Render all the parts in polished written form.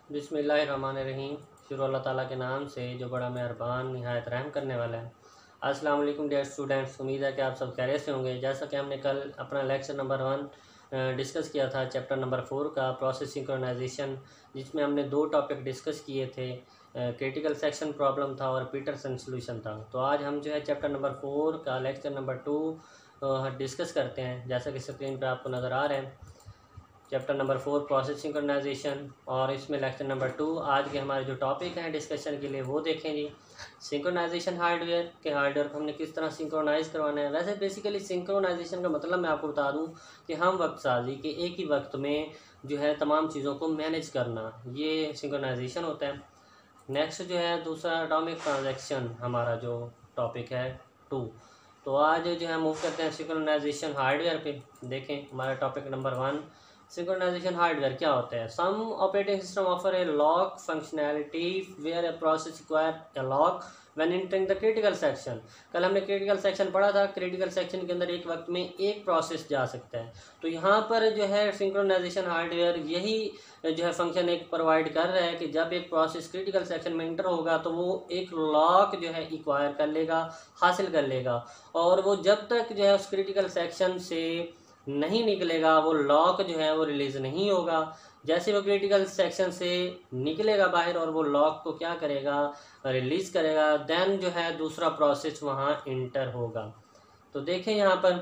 बिस्मिल्लाहिर्रहमानिर्रहीम। शुरू अल्लाह ताला के नाम से जो बड़ा मेहरबान निहायत रहम करने वाला है। अस्सलाम वालेकुम डियर स्टूडेंट्स, उम्मीद है कि आप सब खैरियत से होंगे। जैसा कि हमने कल अपना लेक्चर नंबर 1 डिस्कस किया था, चैप्टर नंबर 4 का प्रोसेस सिंक्रोनाइजेशन, जिसमें हमने 2 टॉपिक डिस्कस किए थे। क्रिटिकल सेक्शन प्रॉब्लम था और पीटरसन सॉल्यूशन था। तो आज हम जो है चैप्टर नंबर 4 का लेक्चर नंबर 2 डिस्कस करते हैं। जैसा कि स्क्रीन पे आपको नज़र आ रहे हैं, चैप्टर नंबर 4 प्रोसेस सिंक्रोनाइजेशन, और इसमें लेक्चर नंबर 2 आज के हमारे जो टॉपिक हैं डिस्कशन के लिए वो देखें जी। सिंक्रोनाइजेशन हार्डवेयर के हार्डवेयर को हमने किस तरह सिंक्रोनाइज़ करवाना है। वैसे बेसिकली सिंक्रोनाइजेशन का मतलब मैं आपको बता दूं कि हम वक्त साजी के एक ही वक्त में जो है तमाम चीज़ों को मैनेज करना, ये सिंक्रोनाइजेशन होता है। नेक्स्ट जो है दूसरा एटॉमिक ट्रांजैक्शन हमारा जो टॉपिक है 2। तो आज जो है मूव करते हैं सिंक्रोनाइजेशन हार्डवेयर पे। देखें हमारा टॉपिक नंबर 1, सिंक्रोनाइजेशन हार्डवेयर क्या होता है। Some operating system offer a lock functionality where a process require a lock when entering the critical section. कल हमने क्रिटिकल सेक्शन पढ़ा था। क्रिटिकल सेक्शन के अंदर एक वक्त में एक प्रोसेस जा सकता है। तो यहाँ पर जो है सिंक्रोनाइजेशन हार्डवेयर यही जो है फंक्शन एक प्रोवाइड कर रहा है कि जब एक प्रोसेस क्रिटिकल सेक्शन में इंटर होगा तो वो एक लॉक जो है एक्वायर कर लेगा, हासिल कर लेगा, और वो जब तक जो है उस क्रिटिकल सेक्शन से नहीं निकलेगा वो लॉक जो है वो रिलीज़ नहीं होगा। जैसे वो क्रिटिकल सेक्शन से निकलेगा बाहर और वो लॉक को क्या करेगा, रिलीज़ करेगा, देन जो है दूसरा प्रोसेस वहाँ इंटर होगा। तो देखें यहाँ पर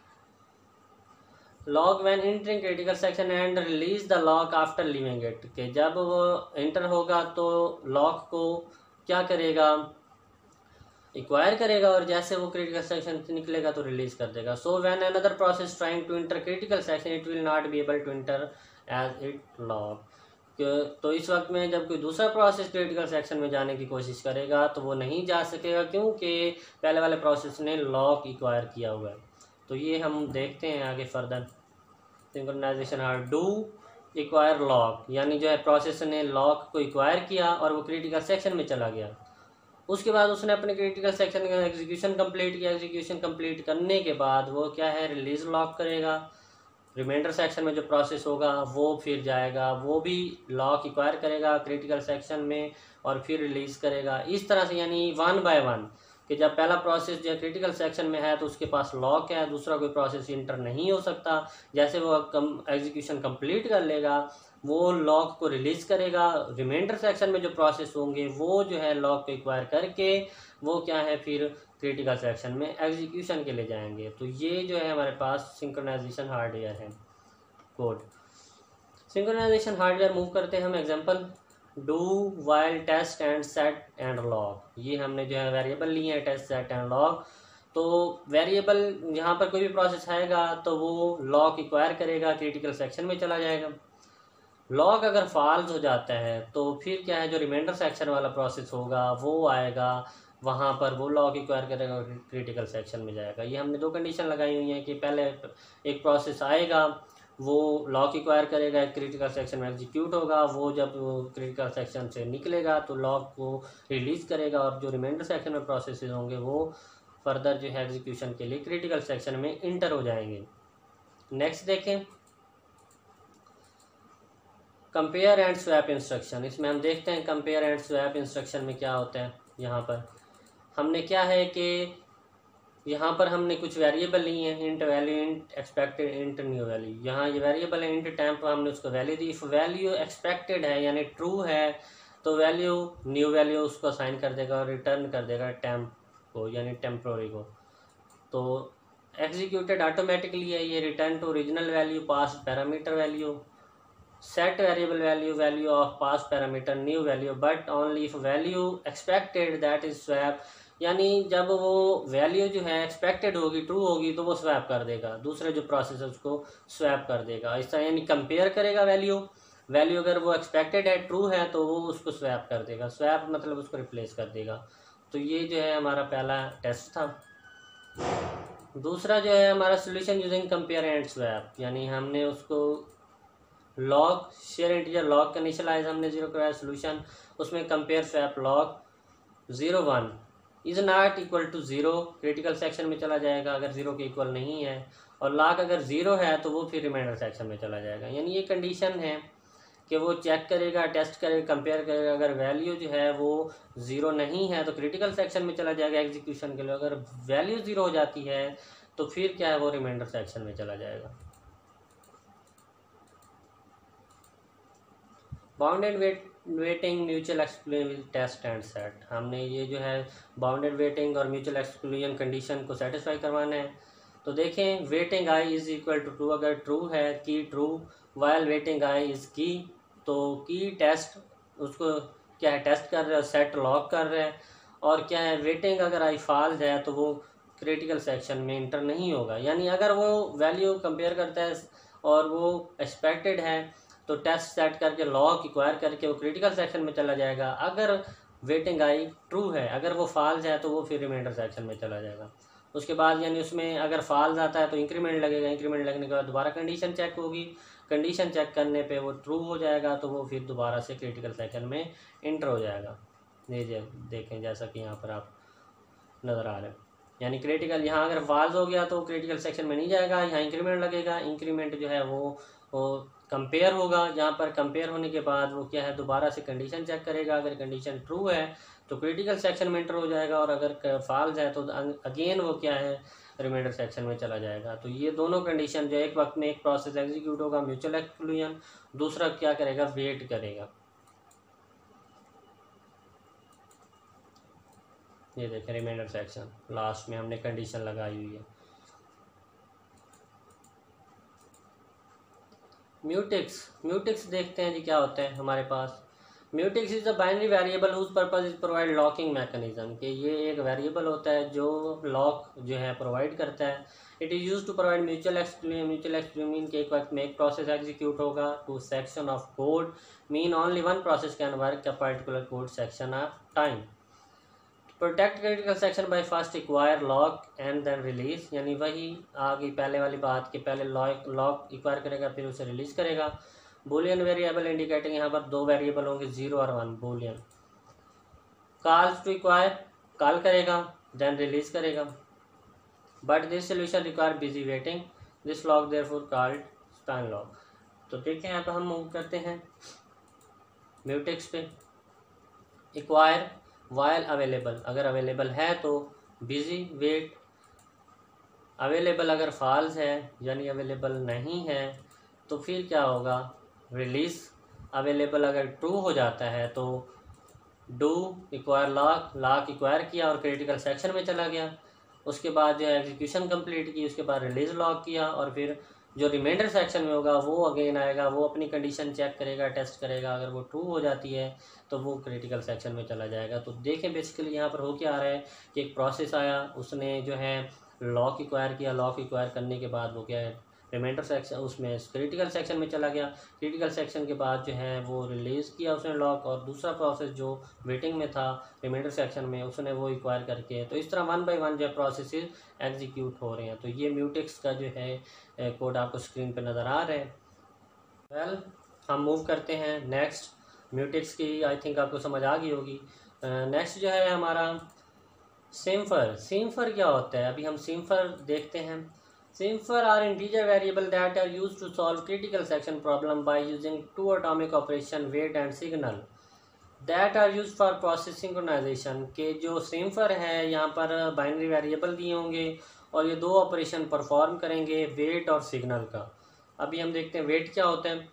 lock when entering critical section and release the lock after leaving it, कि जब वो इंटर होगा तो लॉक को क्या करेगा, एक्वायर करेगा, और जैसे वो क्रिटिकल सेक्शन से निकलेगा तो रिलीज कर देगा। So when another process trying to enter critical section it will not be able to enter as it lock. तो इस वक्त में जब कोई दूसरा प्रोसेस क्रिटिकल सेक्शन में जाने की कोशिश करेगा तो वो नहीं जा सकेगा, क्योंकि पहले वाले प्रोसेस ने लॉक एक्वायर किया हुआ है। तो ये हम देखते हैं आगे further. Synchronization hard do acquire lock, यानी जो है प्रोसेस ने लॉक को एक्वायर किया और वो क्रिटिकल सेक्शन में चला गया। उसके बाद उसने अपने क्रिटिकल सेक्शन का एग्जीक्यूशन कंप्लीट किया। एग्जीक्यूशन कंप्लीट करने के बाद वो क्या है, रिलीज लॉक करेगा। रिमाइंडर सेक्शन में जो प्रोसेस होगा वो फिर जाएगा, वो भी लॉक एक्वायर करेगा क्रिटिकल सेक्शन में और फिर रिलीज करेगा। इस तरह से यानी 1 बाय 1 कि जब पहला प्रोसेस जो क्रिटिकल सेक्शन में है तो उसके पास लॉक है, दूसरा कोई प्रोसेस इंटर नहीं हो सकता। जैसे वो एग्जीक्यूशन कंप्लीट कर लेगा वो लॉक को रिलीज करेगा। रिमाइंडर सेक्शन में जो प्रोसेस होंगे वो जो है लॉक को एक्वायर करके वो क्या है फिर क्रिटिकल सेक्शन में एग्जीक्यूशन के लिए जाएंगे। तो ये जो है हमारे पास सिंक्रोनाइजेशन हार्डवेयर है कोड। सिंक्रोनाइजेशन हार्डवेयर मूव करते हैं हम। Example do while test and set and lock, ये हमने जो है वेरिएबल लिए हैं, टेस्ट सेट एंड लॉग। तो वेरिएबल यहाँ पर कोई भी प्रोसेस आएगा तो वो लॉक एक्वायर करेगा, क्रिटिकल सेक्शन में चला जाएगा। लॉक अगर फॉल्स हो जाता है तो फिर क्या है, जो रिमाइंडर सेक्शन वाला प्रोसेस होगा वो आएगा, वहाँ पर वो लॉक एक्वायर करेगा और क्रिटिकल सेक्शन में जाएगा। ये हमने 2 कंडीशन लगाई हुई हैं कि पहले एक प्रोसेस आएगा वो लॉक एक्वायर करेगा, क्रिटिकल सेक्शन में एग्जीक्यूट होगा, वो जब क्रिटिकल सेक्शन से निकलेगा तो लॉक को रिलीज़ करेगा, और जो रिमाइंडर सेक्शन में प्रोसेस होंगे वो फर्दर जो है एग्जीक्यूशन के लिए क्रिटिकल सेक्शन में इंटर हो जाएंगे। नेक्स्ट देखें कंपेयर एंड स्वैप इंस्ट्रक्शन। इसमें हम देखते हैं कंपेयर एंड स्वैप इंस्ट्रक्शन में क्या होता है। यहाँ पर हमने क्या है कि यहाँ पर हमने कुछ वेरिएबल लिए हैं, int value, int expected, int new value. यहाँ ये वेरिएबल है इंट टेम्प, हमने उसको वैल्यू दी। इफ वैल्यू एक्सपेक्टेड है यानी ट्रू है तो वैल्यू न्यू वैल्यू उसको असाइन कर देगा और रिटर्न कर देगा टेम्प को यानी टेम्प्रोरी को। तो एग्जीक्यूटेड ऑटोमेटिकली है ये। Return to original value, pass parameter value, set variable value of past parameter new value but only if value expected that is swap, यानी जब वो वैल्यू जो है एक्सपेक्टेड होगी, ट्रू होगी, तो वो स्वैप कर देगा, दूसरे जो प्रोसेस है उसको स्वैप कर देगा। इस तरह यानी कंपेयर करेगा वैल्यू अगर वो एक्सपेक्टेड है, ट्रू है, तो वो उसको स्वैप कर देगा। स्वैप मतलब उसको रिप्लेस कर देगा। तो ये जो है हमारा पहला टेस्ट था। दूसरा जो है हमारा solution using compare and swap, यानी हमने उसको लॉग शेयर इंटीजर लॉग का इनिशियलाइज हमने 0 कराया सोल्यूशन, उसमें compare swap lock 0 1 is not equal to 0 critical section में चला जाएगा अगर 0 के इक्वल नहीं है, और लॉग अगर 0 है तो वो फिर रिमाइंडर सेक्शन में चला जाएगा। यानी ये कंडीशन है कि वो चेक करेगा, टेस्ट करेगा, कंपेयर करेगा। अगर वैल्यू जो है वो 0 नहीं है तो क्रिटिकल सेक्शन में चला जाएगा एग्जीक्यूशन के लिए। अगर वैल्यू 0 हो जाती है तो फिर क्या है, वो रिमाइंडर सेक्शन में चला जाएगा। Bounded waiting, mutual exclusion test and set. हमने ये जो है बाउंडेड वेटिंग और म्यूचुअल एक्सक्लूजन कंडीशन को सेटिस्फाई करवाना है। तो देखें, waiting I is equal to true, अगर ट्रू है key true, while waiting I is key, तो की टेस्ट उसको क्या है, टेस्ट कर रहे हैं, सेट लॉक कर रहे हैं। और क्या है, वेटिंग अगर आई फॉल्स है तो वो क्रिटिकल सेक्शन में इंटर नहीं होगा। यानी अगर वो वैल्यू कंपेयर करता है और वो एक्सपेक्टेड है तो टेस्ट सेट करके लॉक एक्वायर करके वो क्रिटिकल सेक्शन में चला जाएगा। अगर वेटिंग आई ट्रू है, अगर वो फॉल्स है तो वो फिर रिमाइंडर सेक्शन में चला जाएगा। उसके बाद यानी उसमें अगर फॉल्स आता है तो इंक्रीमेंट लगेगा, इंक्रीमेंट लगने के बाद दोबारा कंडीशन चेक होगी, कंडीशन चेक करने पे वो ट्रू हो जाएगा तो वो फिर दोबारा से क्रिटिकल सेक्शन में इंटर हो जाएगा। ये देखें जैसा कि यहाँ पर आप नज़र आ रहे हैं, यानी क्रिटिकल यहाँ अगर फॉल्स हो गया तो क्रिटिकल सेक्शन में नहीं जाएगा, यहाँ इंक्रीमेंट लगेगा, इंक्रीमेंट जो है वो कंपेयर होगा। यहाँ पर कंपेयर होने के बाद वो क्या है, दोबारा से कंडीशन चेक करेगा। अगर कंडीशन ट्रू है तो क्रिटिकल सेक्शन में इंटर हो जाएगा, और अगर फॉल्स है तो अगेन वो क्या है, रिमाइंडर सेक्शन में चला जाएगा। तो ये दोनों कंडीशन जो एक वक्त में एक प्रोसेस एग्जीक्यूट होगा, म्यूचुअल एक्सक्लूजन, दूसरा क्या करेगा, वेट करेगा। ये देखें रिमाइंडर सेक्शन, लास्ट में हमने कंडीशन लगाई हुई है। म्यूटेक्स देखते हैं जी क्या होता है हमारे पास। Mutex is a binary variable whose purpose is provide locking mechanism, कि ये एक वेरिएबल होता है जो लॉक जो है प्रोवाइड करता है। It is use to provide mutual exclusion. Mutual exclusion mean के एक वक्त में एक प्रोसेस एग्जीक्यूट होगा to section of code, mean only one process can work a particular code section of time. Protect critical section by first acquire lock and then release, यानी वही आगे पहले वाली बात के पहले लॉक एक्वायर करेगा फिर उसे रिलीज करेगा। बूलियन वेरिएबल इंडिकेटिंग, यहाँ पर दो वेरिएबल होंगे 0 और 1 boolean. Calls to acquire, call करेगा देन रिलीज करेगा। But this solution require busy waiting, this lock therefore called spin lock. तो देखें यहाँ पर हम मूव करते हैं म्यूटेक्स पे। एक्वायर वाइल अवेलेबल, अगर अवेलेबल है तो बिजी वेट, अवेलेबल अगर फॉल्स है यानी अवेलेबल नहीं है तो फिर क्या होगा, रिलीज। अवेलेबल अगर ट्रू हो जाता है तो डू एक्वायर लॉक एक्वायर किया और क्रिटिकल सेक्शन में चला गया। उसके बाद जो है एग्जीक्यूशन कंप्लीट की, उसके बाद रिलीज लॉक किया, और फिर जो रिमाइंडर सेक्शन में होगा वो अगेन आएगा, वो अपनी कंडीशन चेक करेगा, टेस्ट करेगा। अगर वो ट्रू हो जाती है तो वो क्रिटिकल सेक्शन में चला जाएगा। तो देखें बेसिकली यहाँ पर हो क्या आ रहा है कि एक प्रोसेस आया, उसने जो है लॉक एक्वायर किया, लॉक एक्वायर करने के बाद वो क्या है, रिमाइंडर सेक्शन उसमें क्रिटिकल सेक्शन में चला गया। क्रिटिकल सेक्शन के बाद जो है वो रिलीज़ किया उसने लॉक, और दूसरा प्रोसेस जो वेटिंग में था रिमाइंडर सेक्शन में उसने वो एक्वायर करके, तो इस तरह 1 बाय 1 जो है प्रोसेसेस एग्जीक्यूट हो रहे हैं। तो ये म्यूटेक्स का जो है कोड आपको स्क्रीन पे नज़र आ रहे हैं। वेल हम मूव करते हैं नेक्स्ट। म्यूटेक्स की आई थिंक आपको समझ आ गई होगी। नेक्स्ट जो है हमारा सिम्फर। सिम्फर क्या होता है, अभी हम सिम्फर देखते हैं। Cipher are integer variable that are used to solve critical section problem by using two atomic operation wait and signal that are used for process synchronization। के जो सिम्फर है यहाँ पर बाइनरी वेरिएबल दिए होंगे और ये दो ऑपरेशन परफॉर्म करेंगे, वेट और सिग्नल का। अभी हम देखते हैं वेट क्या होता है।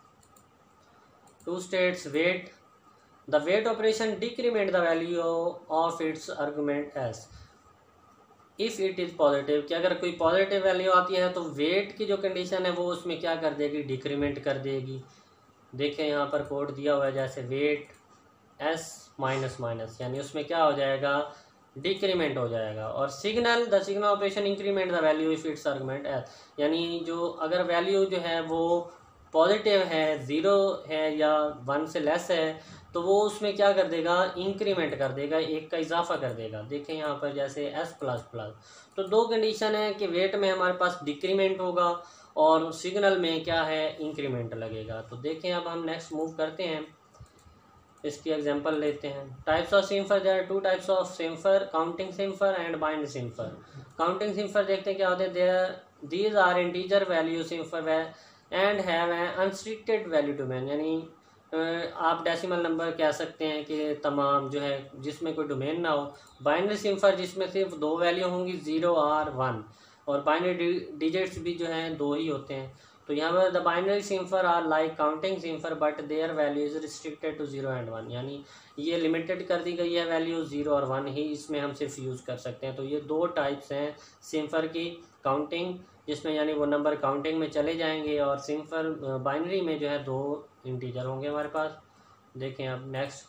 Two states wait, the wait operation decrement the value of its argument S if it is positive, कि अगर कोई पॉजिटिव वैल्यू आती है तो वेट की जो कंडीशन है वो उसमें क्या कर देगी, डिक्रीमेंट कर देगी। देखें यहाँ पर कोड दिया हुआ है जैसे वेट एस माइनस माइनस, यानी उसमें क्या हो जाएगा, डिक्रीमेंट हो जाएगा। और signal, the signal operation increment the value if its argument S, यानी जो अगर वैल्यू जो है वो पॉजिटिव है, 0 है या 1 से लेस है तो वो उसमें क्या कर देगा, इंक्रीमेंट कर देगा, 1 का इजाफा कर देगा। देखें यहाँ पर जैसे एस प्लस प्लस, तो दो कंडीशन है कि वेट में हमारे पास डिक्रीमेंट होगा और सिग्नल में क्या है, इंक्रीमेंट लगेगा। तो देखें अब हम नेक्स्ट मूव करते हैं, इसकी एग्जांपल लेते हैं। Types of semaphore, there are 2 types of semaphore, counting semaphore and binary semaphore. Counting semaphore देखते हैं क्या होते हैं, these are integer value semaphore and have a unrestricted value domain, यानी आप डेसिमल नंबर कह सकते हैं कि तमाम जो है जिसमें कोई डोमेन ना हो। बाइनरी सिम्फर जिसमें सिर्फ 2 वैल्यू होंगी 0 और 1, और बाइनरी डिजिट्स भी जो हैं 2 ही होते हैं। तो यहाँ पर the binary semaphore are like counting semaphore but their value is restricted to 0 and 1, यानी ये लिमिटेड कर दी गई है वैल्यू 0 और 1 ही इसमें हम सिर्फ यूज़ कर सकते हैं। तो ये 2 टाइप्स हैं सिम्फर की, काउंटिंग जिसमें यानी वो नंबर काउंटिंग में चले जाएंगे, और सिम्फर बाइनरी में जो है 2 इंटीजर होंगे हमारे पास। देखें अब next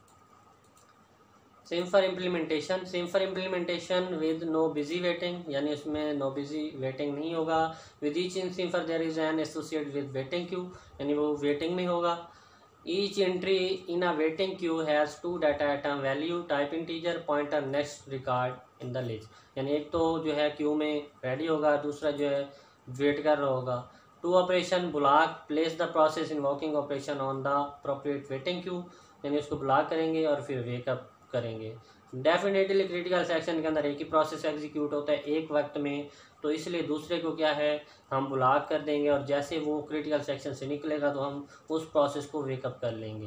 semaphore implementation. Semaphore implementation with no busy waiting, यानी उसमें नो बिजी वेटिंग नहीं होगा। With each in semaphore there is an associate with waiting queue, यानी वो वेटिंग में होगा। Each entry in a waiting queue has 2 data item value type integer pointer next record in the list, यानी एक तो जो है क्यू में रेडी होगा, दूसरा जो है वेट कर रहा होगा। 2 operation block place the process invoking operation on the appropriate waiting queue, यानी उसको ब्लॉक करेंगे और फिर वेकअप करेंगे। डेफिनेटली क्रिटिकल सेक्शन के अंदर एक ही प्रोसेस एग्जीक्यूट होता है एक वक्त में, तो इसलिए दूसरे को क्या है हम ब्लॉक कर देंगे, और जैसे वो क्रिटिकल सेक्शन से निकलेगा तो हम उस प्रोसेस को वेकअप कर लेंगे।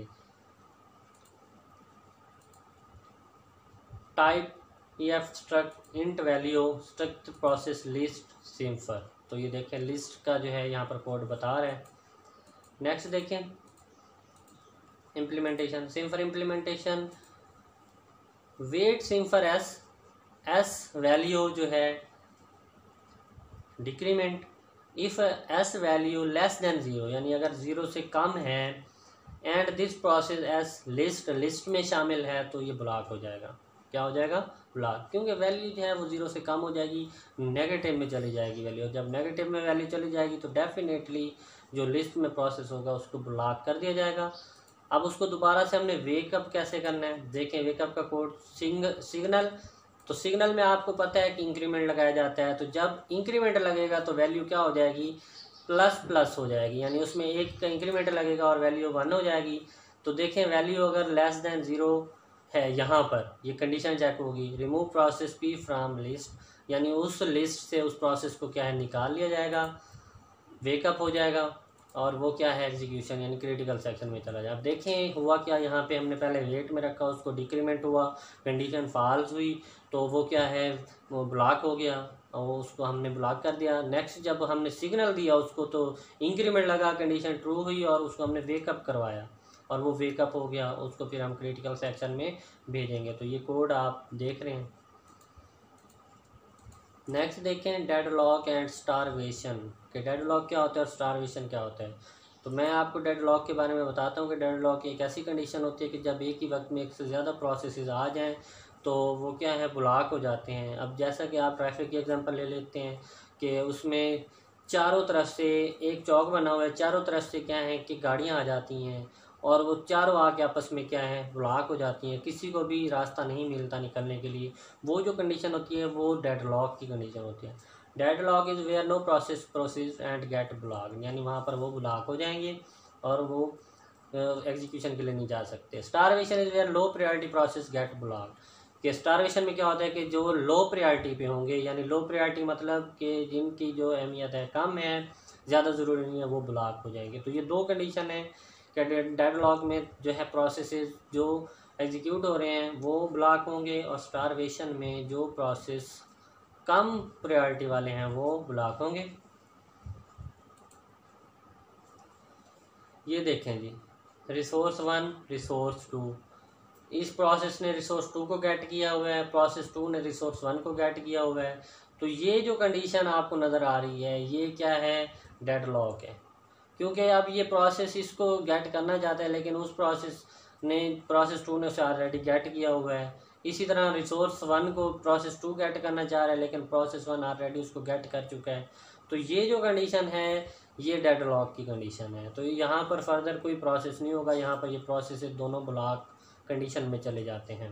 Type EF struct int value struct process list semaphore, तो ये देखें लिस्ट का जो है यहाँ पर कोड बता रहा है। नेक्स्ट देखें implementation. Semaphore implementation wait semaphore S value जो है decrement if S value less than 0, यानी अगर 0 से कम है and this process S list में शामिल है तो ये ब्लॉक हो जाएगा। क्या हो जाएगा? ब्लॉक, क्योंकि वैल्यू जो है वो 0 से कम हो जाएगी, नेगेटिव में चली जाएगी वैल्यू। जब नेगेटिव में वैल्यू चली जाएगी तो डेफिनेटली जो लिस्ट में प्रोसेस होगा उसको ब्लॉक कर दिया जाएगा। अब उसको दोबारा से हमने वेकअप कैसे करना है, देखें वेकअप का कोड सिग्नल। तो सिग्नल में आपको पता है कि इंक्रीमेंट लगाया जाता है, तो जब इंक्रीमेंट लगेगा तो वैल्यू क्या हो जाएगी? प्लस प्लस हो जाएगी, यानी उसमें 1 का इंक्रीमेंट लगेगा और वैल्यू 1 हो जाएगी। तो देखें वैल्यू अगर लेस देन 0 है, यहाँ पर ये कंडीशन चेक होगी, remove process P from list, यानी उस लिस्ट से उस प्रोसेस को क्या है निकाल लिया जाएगा, वेकअप हो जाएगा, और वो क्या है एग्जीक्यूशन यानी क्रिटिकल सेक्शन में चला जाए। अब देखें हुआ क्या, यहाँ पे हमने पहले वेट में रखा, उसको डिक्रीमेंट हुआ, कंडीशन फॉल्स हुई, तो वो क्या है वो ब्लॉक हो गया और उसको हमने ब्लॉक कर दिया। नेक्स्ट जब हमने सिग्नल दिया उसको तो इंक्रीमेंट लगा, कंडीशन ट्रू हुई और उसको हमने वेकअप करवाया और वो वेकअप हो गया, उसको फिर हम क्रिटिकल सेक्शन में भेजेंगे। तो ये कोड आप देख रहे हैं। नेक्स्ट देखें डेडलॉक एंड स्टारवेशन, कि डेडलॉक क्या होता है और स्टारवेशन क्या होता है। तो मैं आपको डेडलॉक के बारे में बताता हूँ कि डेडलॉक एक ऐसी कंडीशन होती है कि जब एक ही वक्त में एक से ज़्यादा प्रोसेसेस आ जाएं तो वो क्या है ब्लॉक हो जाते हैं। अब जैसा कि आप ट्रैफिक की एग्जांपल ले लेते हैं कि उसमें चारों तरफ से एक चौक बना हुआ है, चारों तरफ से क्या है कि गाड़ियाँ आ जाती हैं और वो चारों आके आपस में क्या है ब्लॉक हो जाती हैं, किसी को भी रास्ता नहीं मिलता निकलने के लिए। वो जो कंडीशन होती है वो डेडलॉक की कंडीशन होती है। Deadlock is where no process and get block, यानी वहाँ पर वो ब्लॉक हो जाएंगे और वो एग्जीक्यूशन के लिए नहीं जा सकते। Starvation is where low priority process get block, कि स्टारवेशन में क्या होता है कि जो लो प्रायोरिटी पे होंगे, यानी लो प्रायोरिटी मतलब कि जिनकी जो अहमियत है कम है, ज़्यादा ज़रूरी नहीं है, वो ब्लॉक हो जाएंगे। तो ये 2 कंडीशन है कि डेडलॉक में जो है प्रोसेसेस जो एग्जीक्यूट हो रहे हैं वो ब्लॉक होंगे और स्टारवेशन में जो प्रोसेस कम प्रायोरिटी वाले हैं वो ब्लॉक होंगे। ये देखें जी, रिसोर्स 1 रिसोर्स 2, इस प्रोसेस ने रिसोर्स 2 को गेट किया हुआ है, प्रोसेस 2 ने रिसोर्स 1 को गेट किया हुआ है। तो ये जो कंडीशन आपको नज़र आ रही है ये क्या है? डेडलॉक है, क्योंकि अब ये प्रोसेस इसको गेट करना चाहता है लेकिन उस प्रोसेस 2 ने उसे ऑलरेडी गेट किया हुआ है। इसी तरह रिसोर्स 1 को प्रोसेस 2 गेट करना चाह रहा है लेकिन प्रोसेस 1 ऑलरेडी उसको गेट कर चुका है। तो ये जो कंडीशन है ये डेडलॉक की कंडीशन है। तो यहाँ पर फर्दर कोई प्रोसेस नहीं होगा, यहाँ पर ये प्रोसेस दोनों ब्लॉक कंडीशन में चले जाते हैं।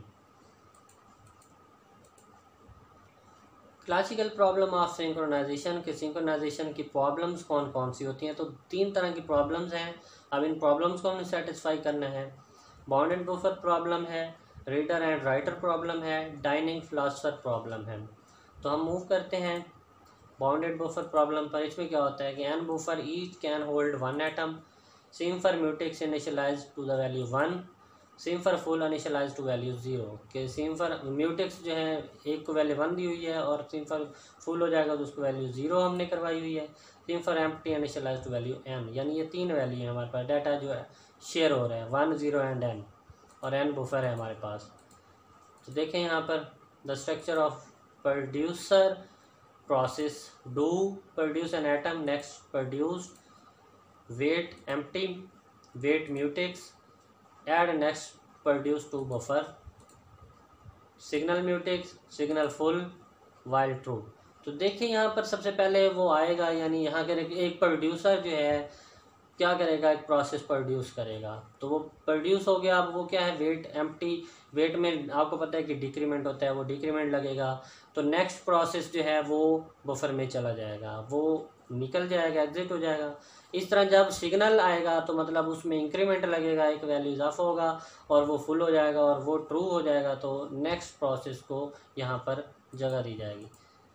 क्लासिकल प्रॉब्लम ऑफ सिंक्रोनाइजेशन, के सिंक्रोनाइजेशन की प्रॉब्लम्स कौन कौन सी होती हैं? तो 3 तरह की प्रॉब्लम्स हैं। अब इन प्रॉब्लम्स को हमने सेटिस्फाई करना है। बाउंड एंड बफर प्रॉब्लम है, रीडर एंड राइटर प्रॉब्लम है, डाइनिंग फिलोसफर प्रॉब्लम है। तो हम मूव करते हैं बाउंडेड बफर प्रॉब्लम पर इसमें क्या होता है कि n buffer each can hold 1 item, same for mutex initialize to the value 1, same for full initialize to value 0। के सेम फॉर म्यूटेक्स जो है एक को वैल्यू 1 दी हुई है और सेम फॉर फुल हो जाएगा तो उसको वैल्यू 0 हमने करवाई हुई है, same for empty initialize to value n। यानी ये 3 वैल्यू है हमारे पास, डाटा जो है शेयर हो रहा है 1, 0 एंड n, और n बफर है हमारे पास। तो देखें यहाँ पर the structure of producer process, do produce an item, next produce wait empty, wait mutex, add next produce to buffer, signal mutex, signal full while true. तो देखिए यहाँ पर सबसे पहले वो आएगा, यानी यहाँ के एक प्रोड्यूसर जो है क्या करेगा, एक प्रोसेस प्रोड्यूस करेगा, तो वो प्रोड्यूस हो गया। अब वो क्या है, वेट एम्प्टी, वेट में आपको पता है कि डिक्रीमेंट होता है, वो डिक्रीमेंट लगेगा, तो नेक्स्ट प्रोसेस जो है वो बफर में चला जाएगा, वो निकल जाएगा, एग्जिट हो जाएगा। इस तरह जब सिग्नल आएगा तो मतलब उसमें इंक्रीमेंट लगेगा, एक वैल्यू इजाफा होगा और वो फुल हो जाएगा और वो ट्रू हो जाएगा, तो नेक्स्ट प्रोसेस को यहाँ पर जगह दी जाएगी।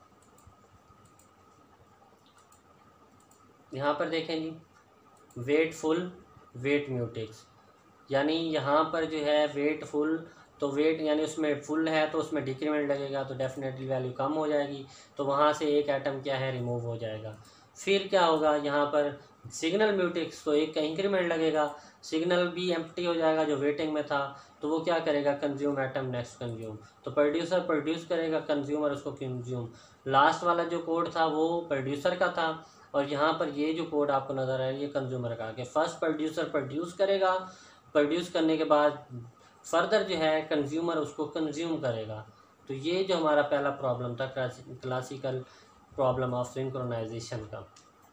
यहाँ पर देखें जी, वेट फुल, वेट म्यूटेक्स, यानी यहाँ पर जो है वेट फुल, तो वेट यानी उसमें फुल है तो उसमें डिक्रीमेंट लगेगा तो डेफिनेटली वैल्यू कम हो जाएगी, तो वहाँ से एक एटम क्या है, रिमूव हो जाएगा। फिर क्या होगा, यहाँ पर सिग्नल म्यूटेक्स तो एक का इंक्रीमेंट लगेगा, सिग्नल भी एम्प्टी हो जाएगा जो वेटिंग में था, तो वो क्या करेगा, कंज्यूम एटम, नेक्स्ट कंज्यूम, तो प्रोड्यूसर प्रोड्यूस करेगा, कंज्यूमर उसको कंज्यूम। लास्ट वाला जो कोड था वो प्रोड्यूसर का था, और यहाँ पर ये जो कोड आपको नज़र आया ये कंज्यूमर का, कि फर्स्ट प्रोड्यूसर प्रोड्यूस करेगा, प्रोड्यूस करने के बाद फर्दर जो है कंज्यूमर उसको कंज्यूम करेगा। तो ये जो हमारा पहला प्रॉब्लम था क्लासिकल प्रॉब्लम ऑफ सिंक्रोनाइजेशन का।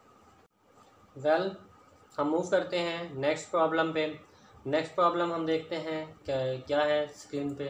वेल हम मूव करते हैं नेक्स्ट प्रॉब्लम पे। नेक्स्ट प्रॉब्लम हम देखते हैं क्या है स्क्रीन पे।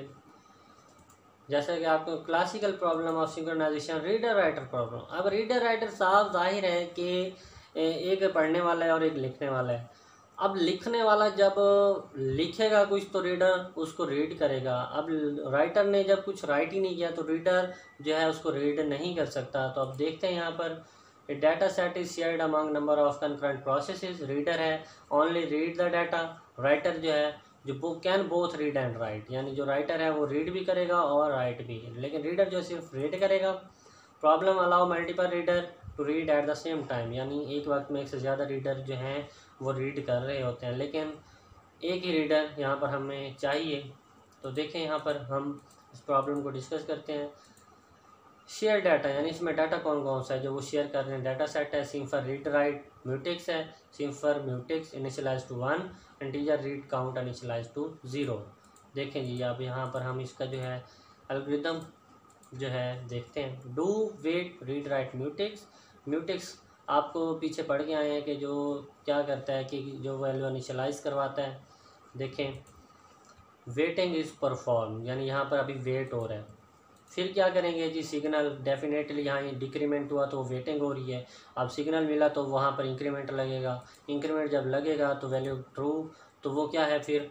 जैसा कि आपको classical problem of synchronization, reader writer problem. अब रीडर राइटर साफ जाहिर है कि एक पढ़ने वाला है और एक लिखने वाला है। अब लिखने वाला जब लिखेगा कुछ तो रीडर उसको रीड करेगा। अब राइटर ने जब कुछ राइट ही नहीं किया तो रीडर जो है उसको रीड नहीं कर सकता। तो अब देखते हैं यहाँ पर, data set is shared among number of concurrent processes. Reader है only read the data, writer जो है जो can both read and write, यानी जो राइटर है वो रीड भी करेगा और राइट भी, लेकिन रीडर जो सिर्फ रीड करेगा। Problem allow multiple reader to read at the same time, यानी एक वक्त में एक से ज़्यादा रीडर जो हैं वो रीड कर रहे होते हैं, लेकिन एक ही रीडर यहाँ पर हमें चाहिए। तो देखें यहाँ पर हम इस प्रॉब्लम को डिस्कस करते हैं। शेयर डाटा, यानी इसमें डाटा कौन कौन सा है जो वो शेयर कर रहे हैं। डाटा सेट है, sem for read write mutex है, sem for mutex initialize to 1, integer read count initialize to 0। देखें जी, अब यहाँ पर हम इसका जो है एल्गोरिथम जो है देखते हैं। Do wait read write mutex. Mutex आपको पीछे पढ़ के आए हैं कि जो क्या करता है कि जो वैल्यू इनिशियलाइज करवाता है। देखें, वेटिंग इज़ परफॉर्म, यानी यहाँ पर अभी वेट हो रहा है। फिर क्या करेंगे जी, सिग्नल डेफिनेटली यहाँ डिक्रीमेंट हुआ तो वेटिंग हो रही है। अब सिग्नल मिला तो वहाँ पर इंक्रीमेंट लगेगा, इंक्रीमेंट जब लगेगा तो वैल्यू ट्रू, तो वो क्या है फिर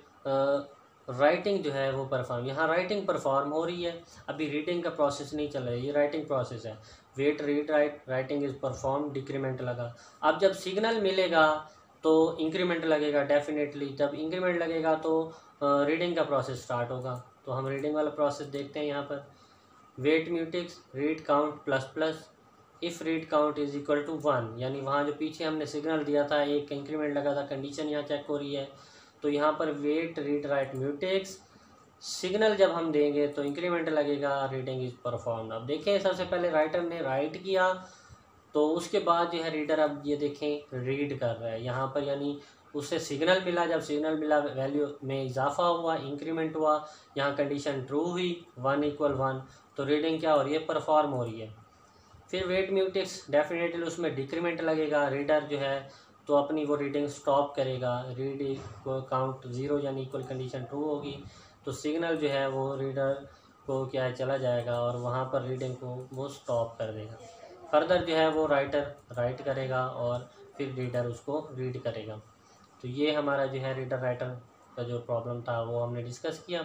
राइटिंग जो है वो परफॉर्म, यहाँ राइटिंग परफॉर्म हो रही है, अभी रीडिंग का प्रोसेस नहीं चल रहा है, ये राइटिंग प्रोसेस है। Wait read write, writing is perform, decrement लगा। अब जब सिग्नल मिलेगा तो इंक्रीमेंट लगेगा डेफिनेटली, जब इंक्रीमेंट लगेगा तो रीडिंग का प्रोसेस स्टार्ट होगा। तो हम रीडिंग वाला प्रोसेस देखते हैं यहाँ पर। Wait mutex read count plus plus, if read count is equal to 1, यानी वहाँ जो पीछे हमने सिग्नल दिया था एक इंक्रीमेंट लगा था, कंडीशन यहाँ चेक हो रही है। तो यहाँ पर wait read write mutex, signal जब हम देंगे तो इंक्रीमेंट लगेगा, रीडिंग इज परफॉर्म। अब देखें, सबसे पहले राइटर ने राइट किया तो उसके बाद जो है रीडर अब ये देखें रीड कर रहा है यहाँ पर, यानी उससे सिग्नल मिला, जब सिग्नल मिला वैल्यू में इजाफा हुआ, इंक्रीमेंट हुआ, यहाँ कंडीशन ट्रू हुई 1 = 1, तो रीडिंग क्या हो रही है, परफॉर्म हो रही है। फिर वेट म्यूटेक्स, डेफिनेटली उसमें डिक्रीमेंट लगेगा, रीडर जो है तो अपनी वो रीडिंग स्टॉप करेगा, रीड को काउंट 0 यानी इक्वल कंडीशन ट्रू होगी, तो सिग्नल जो है वो रीडर को क्या है चला जाएगा और वहाँ पर रीडिंग को वो स्टॉप कर देगा। फर्दर जो है वो राइटर राइट करेगा और फिर रीडर उसको रीड करेगा। तो ये हमारा जो है रीडर राइटर का जो प्रॉब्लम था वो हमने डिस्कस किया।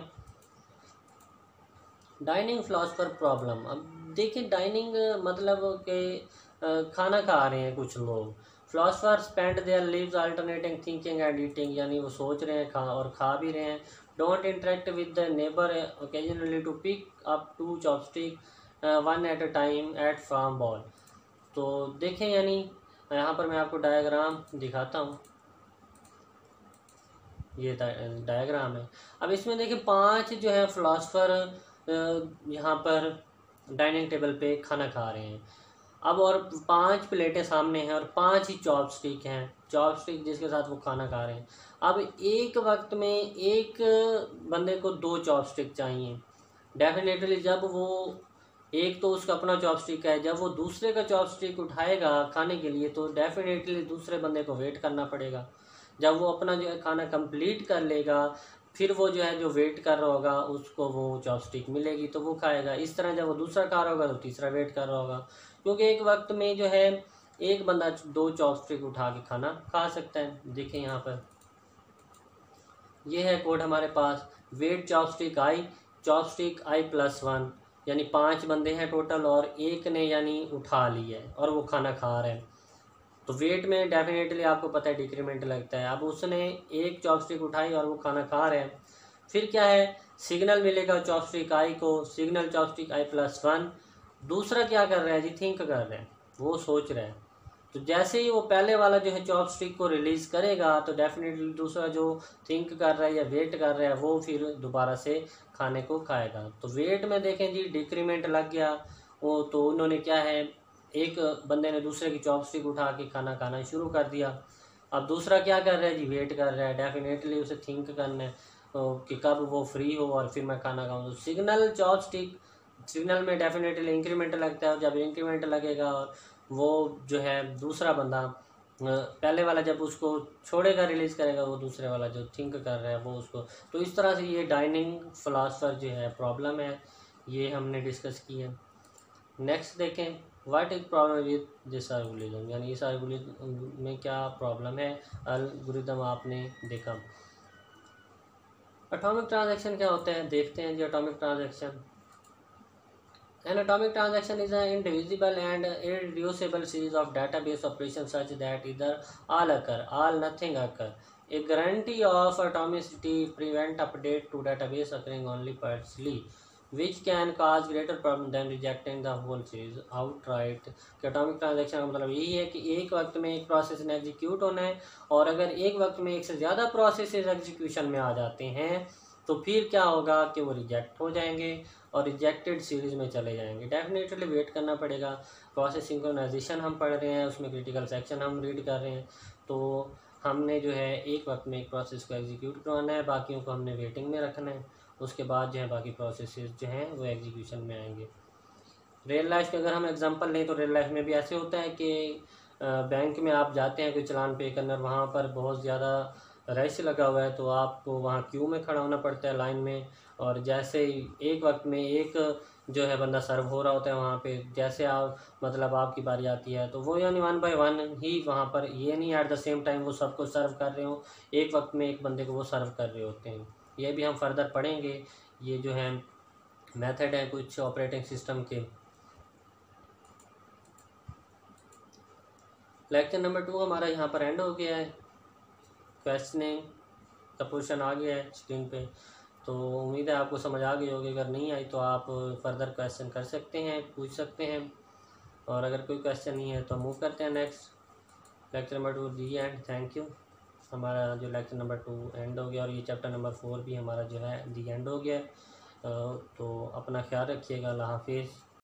डाइनिंग फिलॉसफर प्रॉब्लम, अब देखिए डाइनिंग मतलब कि खाना खा रहे हैं कुछ लोग। Philosopher spend their lives alternating thinking and eating, यानी वो सोच रहे हैं खा भी रहे हैं। Don't interact with the neighbour occasionally to pick up two chopstick one at a time eat from bowl. तो देखें, यानी यहाँ पर मैं आपको डायग्राम दिखाता हूँ, ये डायग्राम है। अब इसमें देखिए 5 जो है फिलोसफर यहाँ पर डाइनिंग टेबल पे खाना खा रहे हैं। अब और 5 प्लेटें सामने हैं और 5 ही चॉपस्टिक हैं, चॉपस्टिक जिसके साथ वो खाना खा रहे हैं। अब एक वक्त में एक बंदे को 2 चॉपस्टिक चाहिए। डेफिनेटली जब वो एक तो उसका अपना चॉपस्टिक है, जब वो दूसरे का चॉपस्टिक उठाएगा खाने के लिए तो डेफिनेटली दूसरे बंदे को वेट करना पड़ेगा। जब वो अपना जो है खाना कंप्लीट कर लेगा फिर वो जो है जो वेट कर रहा होगा उसको वो चॉपस्टिक मिलेगी तो वो खाएगा। इस तरह जब वो दूसरा खा रहा होगा तो तीसरा वेट कर रहा होगा, क्योंकि एक वक्त में जो है एक बंदा 2 चॉपस्टिक उठा के खाना खा सकता है। देखें यहाँ पर ये है कोड हमारे पास, वेट चॉपस्टिक आई प्लस 1, यानी 5 बंदे हैं टोटल और एक ने यानी उठा लिया है और वो खाना खा रहे हैं। तो वेट में डेफिनेटली आपको पता है डिक्रीमेंट लगता है। अब उसने एक चॉपस्टिक उठाई और वो खाना खा रहे हैं, फिर क्या है सिग्नल मिलेगा चॉपस्टिक आई को, सिग्नल चॉपस्टिक आई प्लस 1। दूसरा क्या कर रहा है जी, थिंक कर रहे हैं, वो सोच रहे हैं। तो जैसे ही वो पहले वाला जो है चॉपस्टिक को रिलीज करेगा तो डेफिनेटली दूसरा जो थिंक कर रहा है या वेट कर रहा है वो फिर दोबारा से खाने को खाएगा। तो वेट में देखें जी डिक्रीमेंट लग गया वो, तो उन्होंने क्या है एक बंदे ने दूसरे की चॉपस्टिक उठा के खाना खाना शुरू कर दिया। अब दूसरा क्या कर रहा है जी, वेट कर रहा है, डेफिनेटली उसे थिंक करना है कि कब वो फ्री हो और फिर मैं खाना खाऊँ। तो सिग्नल में डेफिनेटली इंक्रीमेंट लगता है और जब इंक्रीमेंट लगेगा वो जो है दूसरा बंदा पहले वाला जब उसको छोड़ेगा रिलीज़ करेगा वो दूसरे वाला जो थिंक कर रहा है वो उसको। तो इस तरह से ये डाइनिंग फिलोसफर जो है प्रॉब्लम है, ये हमने डिस्कस की है। नेक्स्ट देखें, what is problem with this algorithm, यानी इस एल्गोरिथम में क्या प्रॉब्लम है। एल्गोरिथम आपने देखा। एटॉमिक ट्रांजैक्शन क्या होते हैं, देखते हैं जी। Atomic transaction, an atomic transaction is an indivisible and irreducible series of database operations such that either all occur or nothing occur. A guarantee of atomicity prevent update to database occurring only partially, which can cause greater problem than rejecting the whole series outright. Atomic transaction का मतलब यही है कि एक वक्त में एक process ने एग्जीक्यूट होना है और अगर एक वक्त में एक से ज़्यादा प्रोसेसेस एग्जीक्यूशन में आ जाते हैं तो फिर क्या होगा कि वो रिजेक्ट हो जाएंगे और रिजेक्टेड सीरीज़ में चले जाएंगे। डेफिनेटली वेट करना पड़ेगा। प्रोसेस सिंक्रोनाइजेशन हम पढ़ रहे हैं, उसमें क्रिटिकल सेक्शन हम रीड कर रहे हैं, तो हमने जो है एक वक्त में एक प्रोसेस को एग्जीक्यूट करवाना है, बाकियों को हमने वेटिंग में रखना है, उसके बाद जो है बाकी प्रोसेसेस जो हैं वो एग्जीक्यूशन में आएंगे। रियल लाइफ में अगर हम एग्जांपल लें तो रियल लाइफ में भी ऐसे होता है कि बैंक में आप जाते हैं कोई चालान पे करना, वहाँ पर बहुत ज़्यादा रश लगा हुआ है तो आपको वहाँ क्यू में खड़ा होना पड़ता है लाइन में, और जैसे ही एक वक्त में एक जो है बंदा सर्व हो रहा होता है वहाँ पे, जैसे आप मतलब आपकी बारी आती है तो वो यानी 1 बाय 1 ही वहाँ पर, ये नहीं एट द सेम टाइम वो सबको सर्व कर रहे हो, एक वक्त में एक बंदे को वो सर्व कर रहे होते हैं। ये भी हम फर्दर पढ़ेंगे, ये जो है मेथड है कुछ ऑपरेटिंग सिस्टम के। लेक्चर नंबर 2 हमारा यहाँ पर एंड हो गया है। क्वेश्चनिंग का पोर्शन आ गया है स्क्रीन पे, तो उम्मीद है आपको समझ आ गई होगी। अगर नहीं आई तो आप फर्दर क्वेश्चन कर सकते हैं, पूछ सकते हैं, और अगर कोई क्वेश्चन नहीं है तो मूव करते हैं next. Lecture number 2 the end, thank you. हमारा जो लेक्चर नंबर 2 एंड हो गया और ये चैप्टर नंबर 4 भी हमारा जो है दी एंड हो गया। तो अपना ख्याल रखिएगा। अल्लाह हाफिज़।